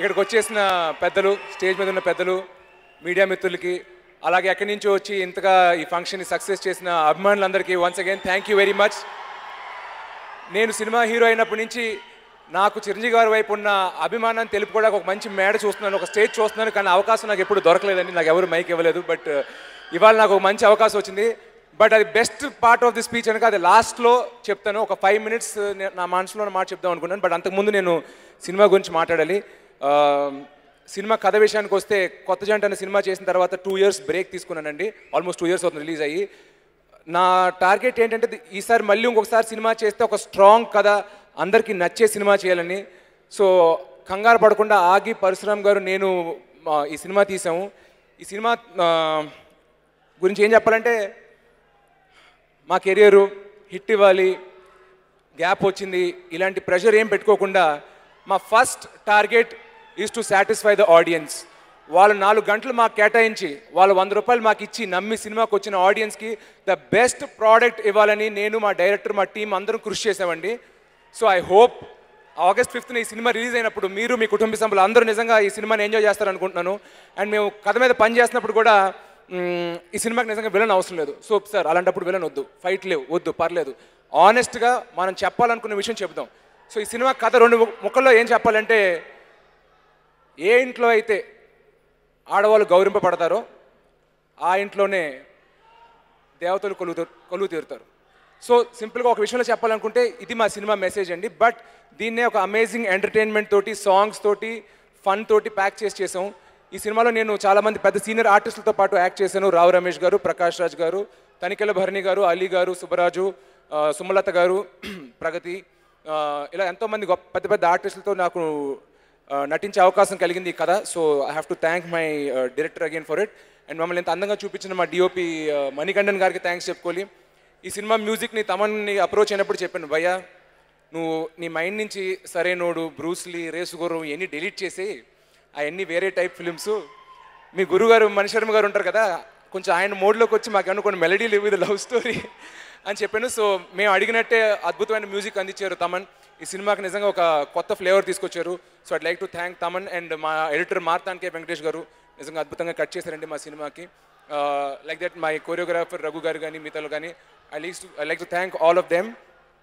ఇక్కడికి వచ్చేసిన పెద్దలు, స్టేజ్ మీద ఉన్న పెద్దలు, మీడియా మిత్రులకి, అలాగే ఎక్కడి నుంచో వచ్చి ఇంతగా ఈ ఫంక్షన్ని సక్సెస్ చేసిన అభిమానులందరికీ once again thank you very much. నేను సినిమా హీరో అయినప్పటి నుంచి నాకు చిరంజీవి గారి వైపు ఉన్న అభిమానాన్ని తెలుపుకోవడానికి ఒక మంచి మేడ చూస్తున్నాను, ఒక స్టేజ్ చూస్తున్నాను. కానీ అవకాశం నాకు ఎప్పుడు దొరకలేదండి, నాకు ఎవరు మైక్ ఇవ్వలేదు. బట్ ఇవాళ నాకు ఒక మంచి అవకాశం వచ్చింది. బట్ అది best part of the speech అనక అది లాస్ట్లో చెప్తాను. ఒక 5 minutes నా మనసులో మాట చెప్దాం అనుకున్నాను. బట్ అంతకుముందు నేను సినిమా గురించి మాట్లాడాలి. సినిమా కథ విషయానికి వస్తే, కొత్త జంట అనే సినిమా చేసిన తర్వాత 2 years బ్రేక్ తీసుకున్నానండి. ఆల్మోస్ట్ 2 years అవుతుంది రిలీజ్ అయ్యి. నా టార్గెట్ ఏంటంటే ఈసారి మళ్ళీ ఇంకొకసారి సినిమా చేస్తే ఒక స్ట్రాంగ్ కథ, అందరికీ నచ్చే సినిమా చేయాలని. సో కంగారు పడకుండా ఆగి పరశురామ్ గారు నేను ఈ సినిమా తీసాము. ఈ సినిమా గురించి ఏం చెప్పాలంటే, మా కెరియరు హిట్ ఇవ్వాలి, గ్యాప్ వచ్చింది, ఇలాంటి ప్రెషర్ ఏం పెట్టుకోకుండా మా first target is to satisfy the audience. వాళ్ళు 4 గంటలు మాకు కేటాయించి, వాళ్ళు 100 రూపాయలు మాకు ఇచ్చి నమ్మి సినిమాకి వచ్చిన ఆడియన్స్కి ద బెస్ట్ ప్రోడక్ట్ ఇవ్వాలని నేను, మా డైరెక్టర్, మా టీం అందరం కృషి చేసామండి. So I hope August 5th ఈ సినిమా రిలీజ్ అయినప్పుడు మీరు, మీ కుటుంబ సభ్యులు అందరూ నిజంగా ఈ సినిమాని ఎంజాయ్ చేస్తారనుకుంటున్నాను. అండ్ మేము కథ మీద పని చేస్తున్నప్పుడు కూడా ఈ సినిమాకి నిజంగా విలన్ అవసరం లేదు. సో సార్ అలాంటప్పుడు విలన్ వద్దు, ఫైట్ లేవు, వద్దు, పర్లేదు, ఆనెస్ట్గా మనం చెప్పాలనుకున్న విషయం చెప్దాం. సో ఈ సినిమా కథ 2 ముక్కల్లో ఏం చెప్పాలంటే, ఏ ఇంట్లో అయితే ఆడవాళ్ళు గౌరవింపబడతారో ఆ ఇంట్లోనే దేవతలు కొలువు తీరుతారు. సో సింపుల్గా ఒక విషయంలో చెప్పాలనుకుంటే ఇది మా సినిమా మెసేజ్ అండి. బట్ దీన్నే ఒక అమేజింగ్ ఎంటర్టైన్మెంట్ తోటి, సాంగ్స్ తోటి, ఫన్ తోటి ప్యాక్ చేసాం. ఈ సినిమాలో నేను చాలామంది పెద్ద సీనియర్ ఆర్టిస్టులతో పాటు యాక్ట్ చేశాను. రావు రమేష్ గారు, ప్రకాష్ రాజ్ గారు, తనికెల భరణి గారు, అలీ గారు, సుబ్బరాజు, సుమలత గారు, ప్రగతి, ఇలా ఎంతోమంది పెద్ద పెద్ద ఆర్టిస్టులతో నాకు నటించే అవకాశం కలిగింది ఈ కథ. So I have to thank my director again for it. And మమ్మల్ని ఎంత అందంగా చూపించిన మా డిఓపి మణికంఠన్ గారికి థ్యాంక్స్ చెప్పుకోవాలి. ఈ సినిమా మ్యూజిక్ని తమన్ని అప్రోచ్ అయినప్పుడు చెప్పాను, భయ్యా నువ్వు నీ మైండ్ నుంచి సరైనోడు, బ్రూస్లీ, రేసుగుర్రం ఇవన్నీ డిలీట్ చేసి అవన్నీ వేరే టైప్ ఫిలిమ్స్, మీ గురుగారు మణిశర్మ గారు ఉంటారు కదా, కొంచెం ఆయన మోడ్లోకి వచ్చి మాకు అనుకోండి మెలడీలు విత్ లవ్ స్టోరీ అని చెప్పాను. సో మేము అడిగినట్టే అద్భుతమైన మ్యూజిక్ అందించారు తమన్. ఈ సినిమాకి నిజంగా ఒక కొత్త ఫ్లేవర్ తీసుకొచ్చారు. So I'd like to thank Thaman. And మా ఎడిటర్ మార్తాన్కే వెంకటేష్ గారు నిజంగా అద్భుతంగా కట్ చేశారండి మా సినిమాకి. Like that my choreographer Raghu గారు కానీ, మిగతాలు కానీ, I like to thank all of them.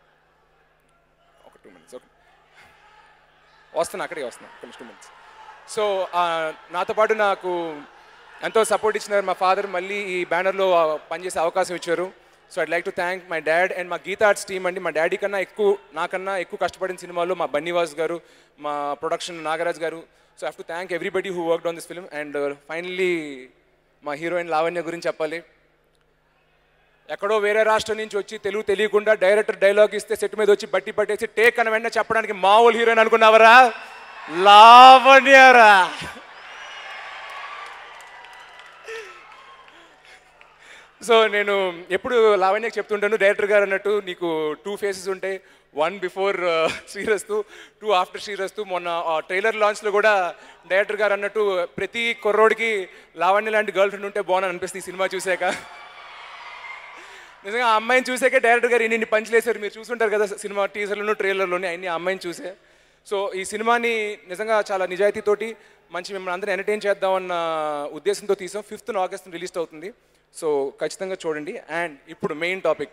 ఒక 2 minutes ఓకే వస్తున్నా, అక్కడికి వస్తున్నా, 2 minutes. సో నాతో పాటు నాకు ఎంతో సపోర్ట్ ఇచ్చినారు మా ఫాదర్, మళ్ళీ ఈ బ్యానర్లో పనిచేసే అవకాశం ఇచ్చారు. So I'd like to thank my dad and మా గీతా ఆర్ట్స్ టీమ్ అండి. మా డాడీ కన్నా నాకన్నా ఎక్కువ కష్టపడిన సినిమాలో మా బన్నీవాస్ గారు, మా ప్రొడక్షన్ నాగరాజ్ గారు. So I have to thank everybody who worked on this film. And finally మా హీరోయిన్ లావణ్య గురించి చెప్పాలి. ఎక్కడో వేరే రాష్ట్రం నుంచి వచ్చి తెలుగు తెలియకుండా డైరెక్టర్ డైలాగ్ ఇస్తే సెట్ మీద వచ్చి బట్టి పట్టేసి టేక్ అని వెంటనే చెప్పడానికి మామూలు హీరోయిన్ అనుకున్నావరా? లావణ్యరా. సో నేను ఎప్పుడు లావణ్యకి చెప్తుంటాను, డైరెక్టర్ గారు అన్నట్టు నీకు 2 faces ఉంటాయి, 1 before శ్రీరస్తు, 2 after శ్రీరస్తు. మొన్న ట్రైలర్ లాంచ్లో కూడా డైరెక్టర్ గారు అన్నట్టు ప్రతి కుర్రోడికి లావణ్య లాంటి గర్ల్ ఫ్రెండ్ ఉంటే బాగుందని అనిపిస్తుంది ఈ సినిమా చూసాక. నిజంగా ఆ అమ్మాయిని చూసాకే డైరెక్టర్ గారు ఇన్ని పంచులేశారు. మీరు చూసుంటారు కదా సినిమా టీజర్లోను, ట్రైలర్లోని అన్ని ఆ అమ్మాయిని చూసే. సో ఈ సినిమాని నిజంగా చాలా నిజాయితీతోటి మంచి మిమ్మల్ని అందరూ ఎంటర్టైన్ చేద్దామన్న ఉద్దేశంతో తీసాం. 5th August రిలీజ్ అవుతుంది. సో ఖచ్చితంగా చూడండి. అండ్ ఇప్పుడు మెయిన్ టాపిక్,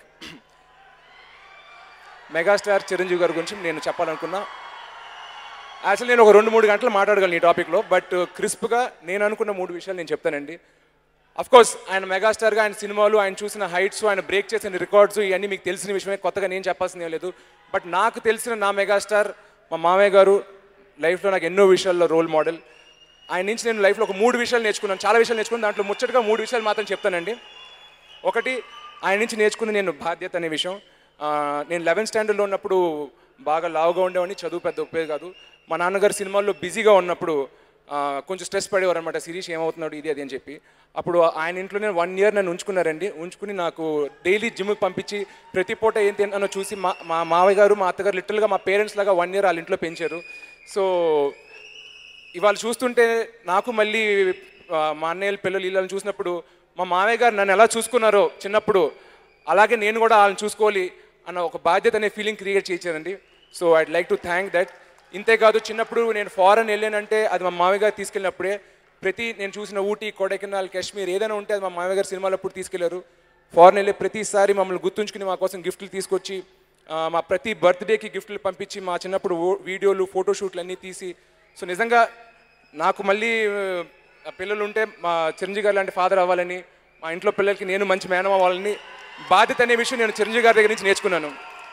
మెగాస్టార్ చిరంజీవి గారి గురించి నేను చెప్పాలనుకున్నా. యాక్చువల్లీ నేను ఒక 2-3 గంటలు మాట్లాడగలను ఈ టాపిక్లో. బట్ క్రిస్ప్గా నేను అనుకున్న 3 విషయాలు నేను చెప్తానండి. అఫ్కోర్స్ ఆయన మెగాస్టార్గా, ఆయన సినిమాలు, ఆయన చూసిన హైట్స్, ఆయన బ్రేక్ చేసిన రికార్డ్స్ ఇవన్నీ మీకు తెలిసిన విషయమే, కొత్తగా నేను చెప్పాల్సిందే లేదు. బట్ నాకు తెలిసిన నా మెగాస్టార్ మా మామయ్య గారు. లైఫ్లో నాకు ఎన్నో విషయాల్లో రోల్ మోడల్. ఆయన నుంచి నేను లైఫ్లో ఒక 3 విషయాలు నేర్చుకున్నాను, చాలా విషయాలు నేర్చుకున్నాను. దాంట్లో ముచ్చటగా 3 విషయాలు మాత్రం చెప్తానండి. ఒకటి, ఆయన నుంచి నేర్చుకుని నేను బాధ్యత అనే విషయం. నేను 11th standardలో ఉన్నప్పుడు బాగా లావుగా ఉండేవాడిని, చదువు పెద్ద ఉపయోగం కాదు. మా నాన్నగారు సినిమాల్లో బిజీగా ఉన్నప్పుడు కొంచెం స్ట్రెస్ పడేవారు అనమాట, శిరీష్ ఏమవుతున్నాడు ఇది అది అని చెప్పి. అప్పుడు ఆయన ఇంట్లోనే 1 year నన్ను ఉంచుకున్నారండి. ఉంచుకుని నాకు డైలీ జిమ్కి పంపించి ప్రతి పూట ఏం తిన్నానో చూసి మా మావయ్య గారు, మా అత్తగారు లిటరల్గా మా పేరెంట్స్ లాగా 1 year వాళ్ళ ఇంట్లో పెంచారు. సో ఇవాళ చూస్తుంటే నాకు మళ్ళీ మా అన్నయ్యల పిల్లలు వీళ్ళని చూసినప్పుడు మా మావయ్య గారు నన్ను ఎలా చూసుకున్నారో చిన్నప్పుడు, అలాగే నేను కూడా వాళ్ళని చూసుకోవాలి అన్న ఒక బాధ్యత అనే ఫీలింగ్ క్రియేట్ చేయించారండి. So I'd like to thank that. ఇంతేకాదు చిన్నప్పుడు నేను ఫారెన్ వెళ్ళానంటే అది మా మామయ్య గారు తీసుకెళ్ళినప్పుడే. నేను చూసిన ఊటీ, కొడైకెనాల్, కాశ్మీర్ ఏదైనా ఉంటే అది మా మామయ్య గారు సినిమాలు అప్పుడు తీసుకెళ్లారు. ఫారెన్ వెళ్ళే ప్రతిసారి మమ్మల్ని గుర్తుంచుకుని మా కోసం గిఫ్ట్లు తీసుకొచ్చి మా ప్రతి బర్త్డేకి గిఫ్ట్లు పంపించి మా చిన్నప్పుడు వీడియోలు, ఫోటోషూట్లు అన్నీ తీసి. సో నిజంగా నాకు మళ్ళీ పిల్లలు ఉంటే మా చిరంజీవి గారు లాంటి ఫాదర్ అవ్వాలని, మా ఇంట్లో పిల్లలకి నేను మంచి మేనమ అవ్వాలని బాధ్యత అనే విషయం నేను చిరంజీవి గారి దగ్గర నుంచి నేర్చుకున్నాను.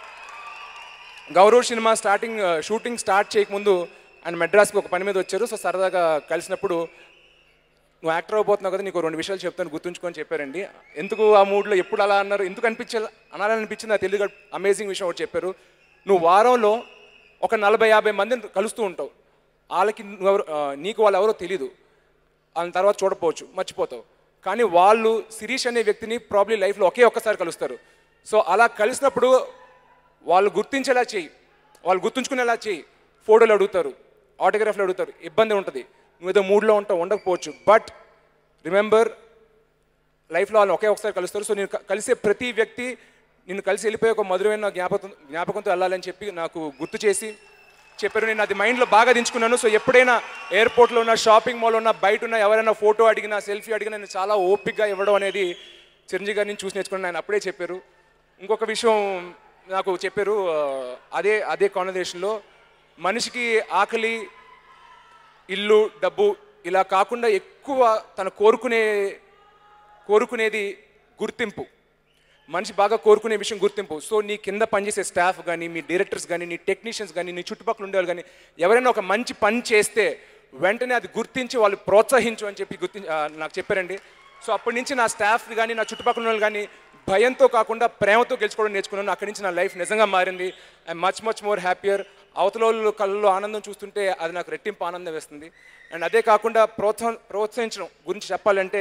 గౌరవ్ సినిమా షూటింగ్ స్టార్ట్ చేయకముందు ఆయన మెడ్రాస్కి ఒక పని మీద వచ్చారు. సో సరదాగా కలిసినప్పుడు నువ్వు యాక్టర్ అయిపోతున్నావు కదా, నీకు 2 విషయాలు చెప్తాను గుర్తుంచుకొని చెప్పారండి. ఎందుకు ఆ మూడ్లో ఎప్పుడు అలా అన్నారు, ఎందుకు అనాలనిపించింది నాకు తెలియదు. అమేజింగ్ విషయం ఒకటి చెప్పారు. నువ్వు వారంలో ఒక 40-50 మందిని కలుస్తూ ఉంటావు. వాళ్ళకి నీకు వాళ్ళు ఎవరో తెలీదు, వాళ్ళ తర్వాత చూడపోవచ్చు, మర్చిపోతావు. కానీ వాళ్ళు శిరీష్ అనే వ్యక్తిని ప్రాబ్లీ లైఫ్లో ఒక్కసారి కలుస్తారు. సో అలా కలిసినప్పుడు వాళ్ళు గుర్తించేలా చేయి, వాళ్ళు గుర్తుంచుకునేలా చేయి. ఫోటోలు అడుగుతారు, ఆటోగ్రాఫ్లు అడుగుతారు, ఇబ్బంది ఉంటుంది. నువ్వు ఏదో మూడ్లో ఉంటావు, ఉండకపోవచ్చు. బట్ రిమెంబర్, లైఫ్లో వాళ్ళు ఒకసారి కలుస్తారు. సో నేను కలిసే ప్రతి వ్యక్తి నిన్ను కలిసి వెళ్ళిపోయి ఒక మధురమైన జ్ఞాపకంతో వెళ్ళాలని చెప్పి నాకు గుర్తు చేసి చెప్పారు. నేను అది మైండ్లో బాగా దించుకున్నాను. సో ఎప్పుడైనా ఎయిర్పోర్ట్లో ఉన్న, షాపింగ్ మాల్లో ఉన్న, బయట ఉన్న ఎవరైనా ఫోటో అడిగినా, సెల్ఫీ అడిగినా నేను చాలా ఓపిక్గా ఇవ్వడం అనేది చిరంజీవి గారిని చూసి నేర్చుకున్నాను. ఆయన అప్పుడే చెప్పారు. ఇంకొక విషయం నాకు చెప్పారు అదే కాన్వర్సేషన్లో, మనిషికి ఆకలి, ఇల్లు, డబ్బు ఇలా కాకుండా ఎక్కువ తను కోరుకునేది గుర్తింపు. మనిషి బాగా కోరుకునే విషయం గుర్తింపు. సో నీ కింద పనిచేసే స్టాఫ్ కానీ, మీ డైరెక్టర్స్ కానీ, నీ టెక్నీషియన్స్ కానీ, నీ చుట్టుపక్కల ఉండేవాళ్ళు కానీ ఎవరైనా ఒక మంచి పని చేస్తే వెంటనే అది గుర్తించి వాళ్ళు ప్రోత్సహించు అని చెప్పి నాకు చెప్పారండి. సో అప్పటి నుంచి నా స్టాఫ్ కానీ, నా చుట్టుపక్కల వాళ్ళు కానీ భయంతో కాకుండా ప్రేమతో గెలుచుకోవడం నేర్చుకున్నాను. అక్కడి నుంచి నా లైఫ్ నిజంగా మారింది. I'm much more happier. అవతల కళ్ళలో ఆనందం చూస్తుంటే అది నాకు రెట్టింపు ఆనందం వేస్తుంది. అండ్ అదే కాకుండా ప్రోత్సహించడం గురించి చెప్పాలంటే,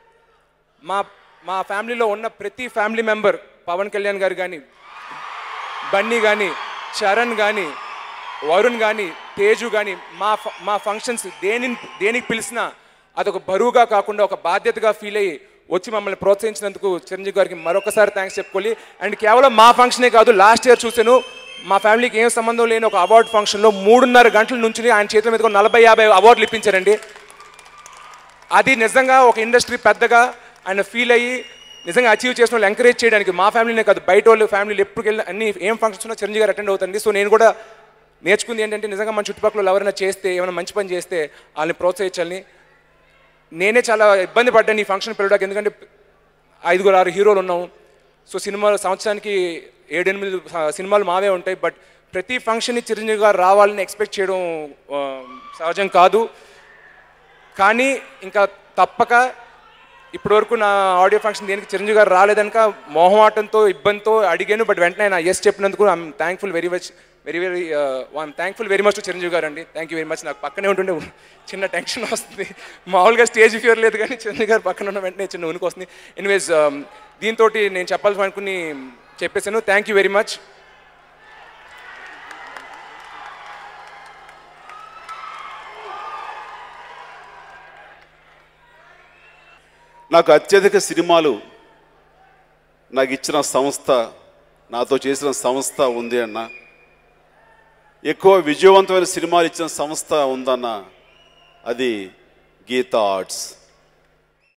మా ఫ్యామిలీలో ఉన్న ప్రతి ఫ్యామిలీ మెంబర్, పవన్ కళ్యాణ్ గారు కానీ, బన్నీ కానీ, చరణ్ కానీ, వరుణ్ కానీ, తేజు కానీ, మా ఫంక్షన్స్ దేనికి పిలిచినా అదొక బరువుగా కాకుండా ఒక బాధ్యతగా ఫీల్ అయ్యి వచ్చి మమ్మల్ని ప్రోత్సహించినందుకు చిరంజీవి గారికి మరొకసారి థ్యాంక్స్ చెప్పుకోవాలి. అండ్ కేవలం మా ఫంక్షనే కాదు, లాస్ట్ ఇయర్ చూశాను మా ఫ్యామిలీకి ఏం సంబంధం లేని ఒక అవార్డు ఫంక్షన్లో 3.5 గంటల నుంచి ఆయన చేతుల మీద 40-50 అవార్డులు ఇప్పించారండి. అది నిజంగా ఒక ఇండస్ట్రీ పెద్దగా ఆయన ఫీల్ అయ్యి నిజంగా అచీవ్ చేసిన వాళ్ళు ఎంకరేజ్ చేయడానికి, మా ఫ్యామిలీనే కాదు బయట వాళ్ళు ఫ్యామిలీలు ఎప్పుడు వెళ్ళిన అన్ని ఏం ఫంక్షన్స్ ఉన్నా చిరంజీవి గారు అటెండ్ అవుతుంది. సో నేను కూడా నేర్చుకుంది ఏంటంటే, నిజంగా మన చుట్టుపక్కల ఎవరైనా చేస్తే, ఏమైనా మంచి పని చేస్తే వాళ్ళని ప్రోత్సహించాలని. నేనే చాలా ఇబ్బంది పడ్డాను ఈ ఫంక్షన్ పిలవడానికి, ఎందుకంటే 5-6 హీరోలు ఉన్నాం. సో సినిమాలు సంవత్సరానికి 7-8 సినిమాలు మావే ఉంటాయి. బట్ ప్రతి ఫంక్షన్ని చిరంజీవి గారు రావాలని ఎక్స్పెక్ట్ చేయడం సహజం కాదు. కానీ ఇంకా తప్పక ఇప్పటివరకు నా ఆడియో ఫంక్షన్ దేనికి చిరంజీవి గారు రాలేదనక మొహమాటంతో, ఇబ్బందితో అడిగాను. బట్ వెంటనే ఆయన ఎస్ చెప్పినందుకు I'm thankful very much to Chiranjeevi గారు అండి. Thank you very much. నాకు పక్కనే ఉంటుండే చిన్న టెన్షన్ వస్తుంది. మామూలుగా స్టేజ్ ఫియర్ లేదు, కానీ చిరంజీవి గారు పక్కన ఉన్న వెంటనే చిన్న ఉనికి వస్తుంది. ఎనీవేస్, దీంతో నేను చెప్పాల్సి అనుకుని చెప్పేశాను. Thank you very much. నాకు అత్యధిక సినిమాలు నాకు ఇచ్చిన సంస్థ, నాతో చేసిన సంస్థ ఉంది అన్న. ఎక్కువ విజయవంతమైన సినిమాలు ఇచ్చిన సంస్థ ఉందన్న, అది గీతా ఆర్ట్స్.